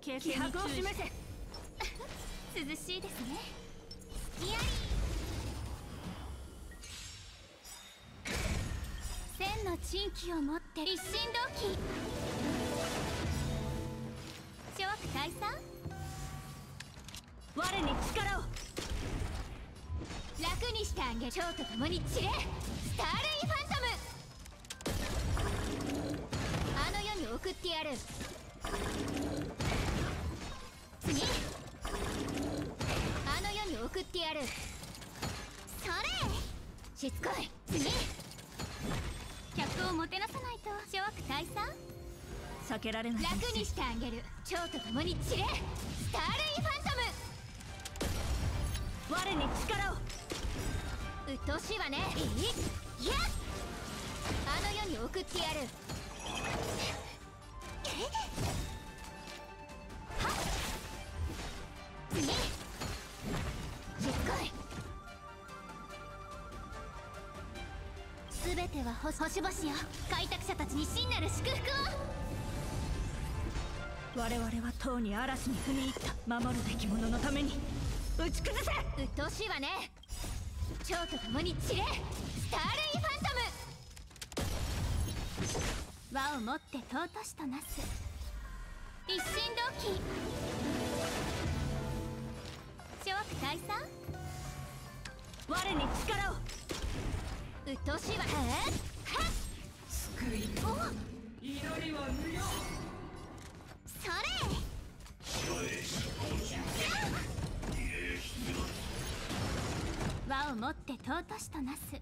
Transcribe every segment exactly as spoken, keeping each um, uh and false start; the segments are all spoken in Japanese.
気迫を示せ。 涼しいですね。スキアリー千の珍奇を持って一心同期。諸悪退散。 我に力を。 楽にしてあげる。蝶と共に散れ。スターレイファントム。あの世に送ってやる。次。あの世に送ってやる。それ。しつこい。次。客をもてなさないと。諸悪退散。 避けられない。 楽にしてあげる。蝶と共に散れ。スターレイファントム。 我に力を。 鬱陶しいわね。いや、あの世に送ってやる。はっ、次。しつこい。全ては星々よ。開拓者たちに真なる祝福を。 我々はとうに嵐に踏み入った。守るべき者のために打ち崩せ。 鬱陶しいわね。蝶と共に散れ。スターレイファントム。輪をもって尊しとなす。一心同期。諸悪退散。 我に力を。 鬱陶しいわ。はっ救いと祈りは無用。 それ。輪をもって尊しとなす。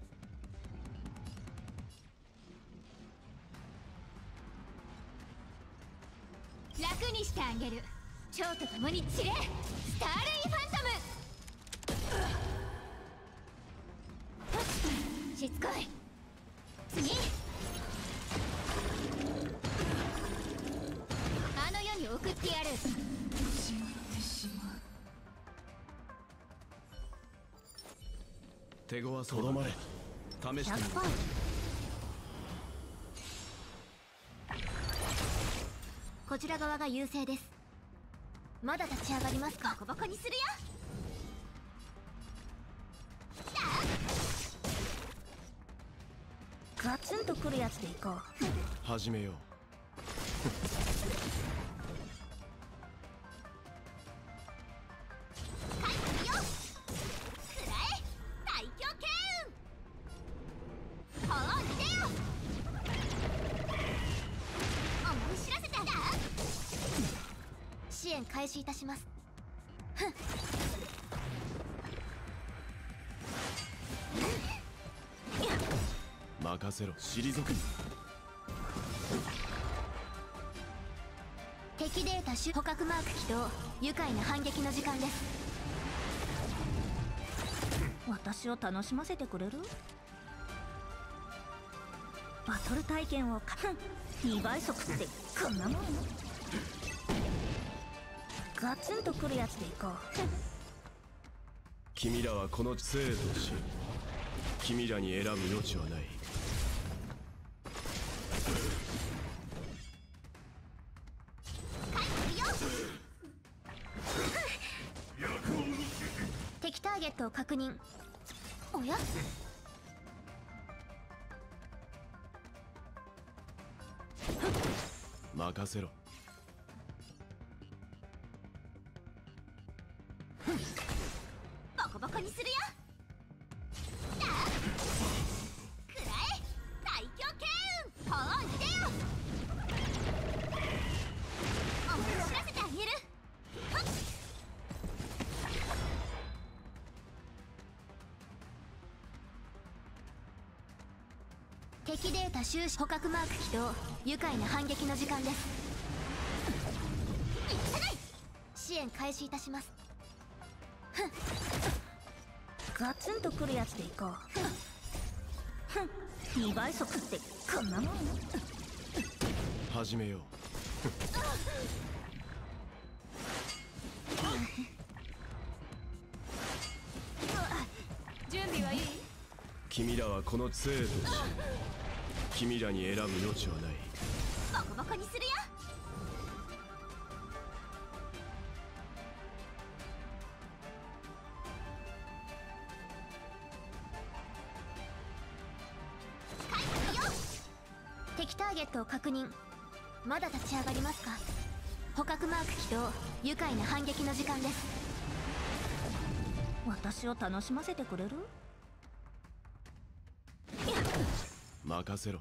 楽にしてあげる。蝶と共に散れ。スターレイファントム。しつこい。次。あの世に送ってやる。 しまってしまう。 手強はとどまれ。試してみる。 こちら側が優勢です。まだ立ち上がりますか。ボコボコにするよ。 ガツンとくるやつでいこう。 始めよう。 支援開始いたします。 任せろ。退く。 敵データ捕獲マーク起動。愉快な反撃の時間です。 私を楽しませてくれる？バトル体験をかにばい速ってこんなもん？ガツンとくるやつでいこう。 君らはこの生と死、君らに選ぶ余地はない。 敵ターゲットを確認。おや？ 任せろ。 ボコボコにするよ。くらえ最強剣雲。法に出よ。思い知らせてあげる。敵データ収集捕獲マーク起動。愉快な反撃の時間です。支援開始いたします。 ガツンとくるやつでいこう。にばい速ってこんなもん？ 始めよう。 準備はいい？ 君らはこの生と死、君らに選ぶ余地はない。 ボコボコにするよ。 ーゲットを確認。まだ立ち上がりますか？捕獲マーク起動。愉快な反撃の時間です。 私を楽しませてくれる？ 任せろ。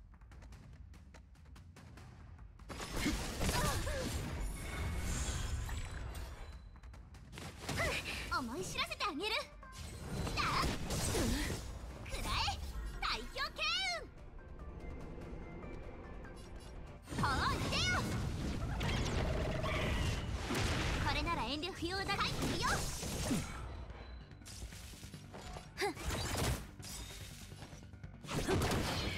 思い知らせてあげる。だくらえ最強剣雲。おいでよ。これなら遠慮不要だ。入ってるよ。ふん